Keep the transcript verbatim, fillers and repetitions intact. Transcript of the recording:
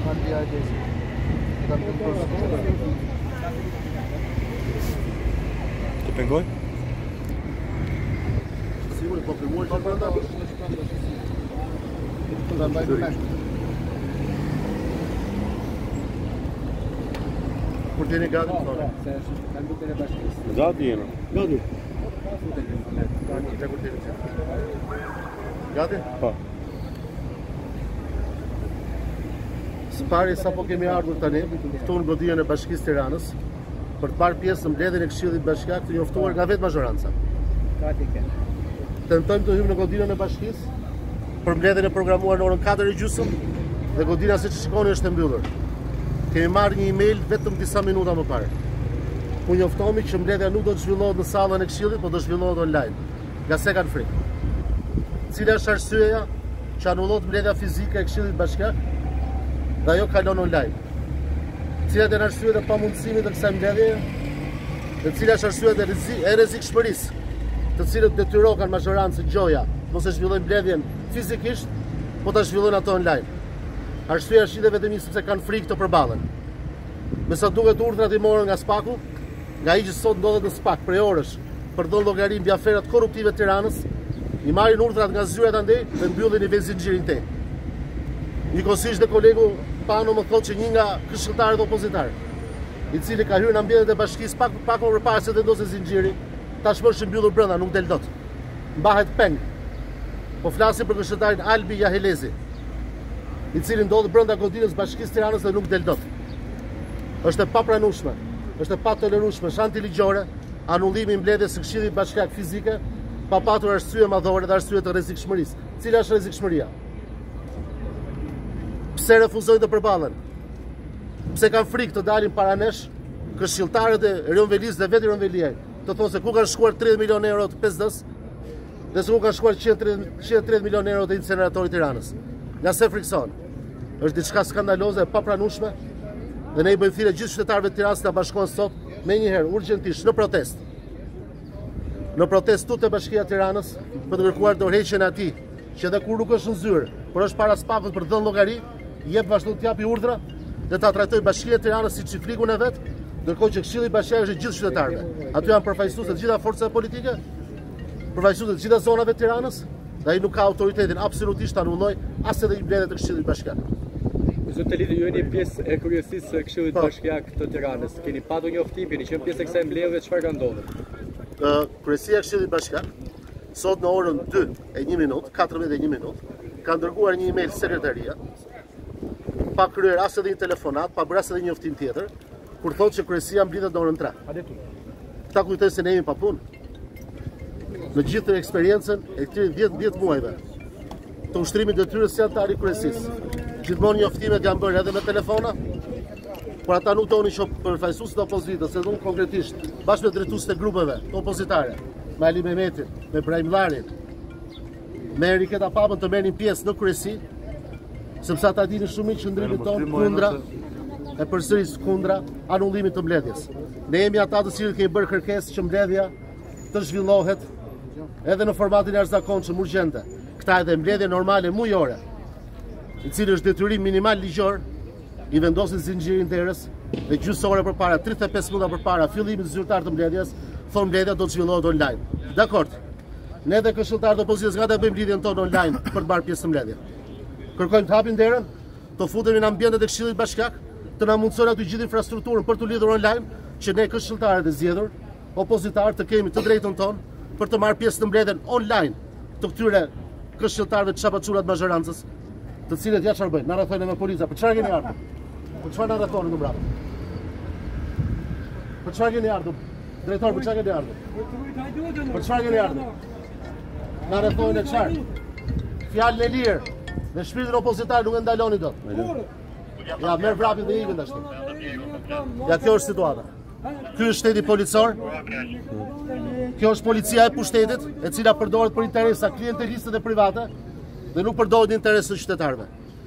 Të pengoj? Sigur, po filmuar që brenda? Të mbaj të pengë. Kur t'jeni gati, më thore? Se është kanditën e bashkisë. Gati jena. Gati. Futën Gati, që Gati? Pa. Së pari sa po kemi ardhur tani, këtu në godinën e Bashkisë Tiranës, për të parë pjesë në mbledhjen e Këshillit Bashkiak të njoftuar nga vetë mazhoranca. Gati ke. Tentojmë të hyjmë në godinën e Bashkisë për mbledhjen e programuar në orën katër e gjysmë dhe godina siç shikoni është e mbyllur. Kemi marrë një email vetëm disa minuta më parë. U njoftohemi që mbledhja nuk do të zhvillohet në sallën e Këshillit, por do të zhvillohet online, nga se kanë frikë. Cila është arsyeja që anullohet mbledhja fizike e Këshillit Bashkiak dhe ajo kalon online? Cilat janë arsyet e pamundësimit të kësaj mbledhjeje? Dhe cilat është arsyet e rrezik, e rrezikshmërisë, të cilët detyrohen mazhorancën Gjoja mos e zhvillojnë mbledhjen fizikisht, po ta zhvillojnë ato online? Arsyeja është edhe vetëm sepse kanë frikë të përballen. Me sa duket urdhrat i morën nga Spaku, nga ai që sot ndodhet në Spak prej orësh për dhënë llogari mbi aferat korruptive të Tiranës, i marrin urdhrat nga zyrat andej dhe mbyllin i zinxhirin te. Njëkohësisht dhe kolegu Pano më thotë që një nga këshilltarët opozitar, i cili ka hyrë në ambjentet e bashkisë pak pak më përpara se vendosë zinxhiri, tashmë është mbyllur brenda, nuk del dot. Mbahet peng. Po flasim për këshilltarin Albi Jahelezi, i cili ndodhet brenda godinës Bashkisë Tiranës dhe nuk del dot. Është e papranueshme, është e patolerueshme, është antiligjore anullimi i mbledhjes së Këshillit Bashkiak fizike pa patur arsye madhore dhe arsye të rrezikshmërisë. Cila është rrezikshmëria? Pse refuzojnë të përballen? Pse kanë frikë të dalin para nesh këshilltarët e Rion Velis dhe vetë Rion Veliaj, të thonë se ku kanë shkuar tridhjetë milionë euro të pesë D-s dhe se ku kanë shkuar njëqind e tridhjetë milionë euro të inceneratori Tiranës. Nga se frikson? Është diçka skandaloze e papranueshme dhe ne i bëjmë thirrje gjithë qytetarëve të Tiranës të bashkohen sot menjëherë urgjentisht në protestë. Në protestë tut e Bashkia e Tiranës për të kërkuar dorëheqjen e atij, që edhe kur nuk është në zyrë, por është para Spakut për të dhënë llogari, jep vazhdo të japi urdhra dhe ta trajtoj Bashkia e Tiranës si çiflikun e vet, ndërkohë që Këshilli Bashkiak është i gjithë qytetarëve. Aty janë përfaqësues të gjitha forcat politike, përfaqësues të gjitha zonave të Tiranës, dhe ai nuk ka autoritetin absolutisht ta anulloj as edhe një mbledhje të Këshillit Bashkiak. Zot Lidi, ju jeni pjesë e kryesisë së Këshillit Bashkiak të Tiranës. Keni patur njoftim, keni qenë pjesë e kësaj mbledhje, çfarë ka ndodhur? Kryesia e Këshillit Bashkiak sot në orën dy e një minutë, katërmbëdhjetë e një minutë, ka dërguar një email sekretaria, pa kryer as edhe një telefonat, pa bërë as edhe një njoftim tjetër, kur thotë që kryesia mblidhet në orën tre. Këta kujtojnë se ne jemi pa punë. Në gjithë eksperiencën e këtyre dhjetë muajve të ushtrimit detyrës si antar i kryesisë, gjithmonë njoftimet janë bërë edhe me telefona, por ata nuk tonin që përfaqësuesit të opozitës, se unë konkretisht bashkë me drejtuesit e grupeve të opozitare, me Ali Mehmetin, me Brahim Llarin, me Riketa Papën të merrnin pjesë në kryesi, sepse ata dinin shumë mirë qëndrimin tonë kundra e përsëris kundra anullimit të mbledhjes. Ne jemi ata të cilët kemi bërë kërkesë që mbledhja të zhvillohet edhe në formatin e jashtëzakonshëm urgjente. Këta edhe mbledhje normale mujore, i cili është detyrim minimal ligjor, i vendosin zinxhirin derës dhe gjysore përpara, tridhjetë e pesë minuta përpara fillimit zyrtar të mbledhjes, thonë mbledhja do të zhvillohet online. Dakord. Ne dhe këshilltarët e opozitës nga të bëjmë lidhjen tonë online për të marrë pjesë në mbledhje. Kërkojmë të hapim derën, të futemi në ambientet e Këshillit Bashkiak, të na mundsojnë aty gjithë infrastrukturën për të lidhur online, që ne këshilltarët e zgjedhur, opozitarët të kemi të drejtën tonë për të marrë pjesë në mbledhjen online të këtyre këshilltarëve të çapaçurat mazhorancës, të cilët ja çfarë bëjnë, na rrethojnë me policia. Për çfarë keni ardhur? Për çfarë na rrethoni në mbrapa? Për çfarë keni ardhur? Drejtor, për çfarë keni ardhur? Për çfarë keni ardhur? Na rrethojnë çfarë? Fjalën e lirë dhe shpirtin opozitar nuk e ndaloni dot. Ja, merr vrapin dhe ikën tash. Ja, kjo është situata. Ky është shteti policor. Kjo është policia e pushtetit, e cila përdoret për interesa klienteliste dhe private dhe nuk përdoret në interes të qytetarëve.